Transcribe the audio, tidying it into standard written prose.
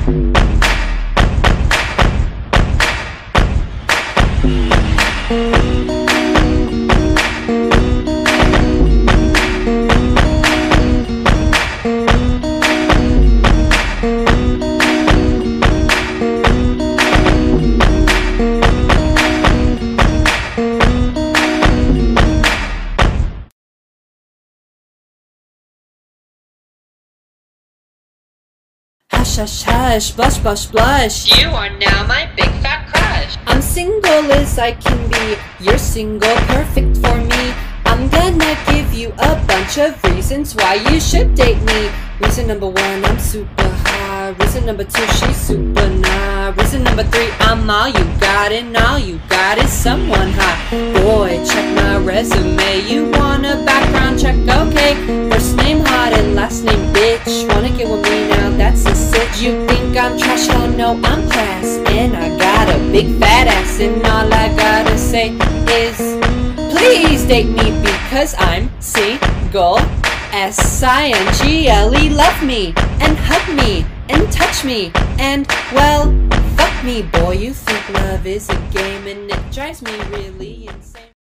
Hush, hush, hush, blush, blush, blush. You are now my big fat crush. I'm single as I can be. You're single, perfect for me. I'm gonna give you a bunch of reasons why you should date me. Reason number one, I'm super high. Reason number two, she's super nah. Reason number three, I'm all you got, and all you got is someone hot. Boy, check my resume. You want a background check? Okay. First name hot and last name bitch. Wanna get with me now? That's a sitch. You think I'm trash? Oh no, I'm class, and I got a big fat ass, and all I gotta say is please date me because I'm single. S-I-N-G-L-E. Love me and hug me and touch me and, well, fuck me. Boy, you think love is a game, and it drives me really insane.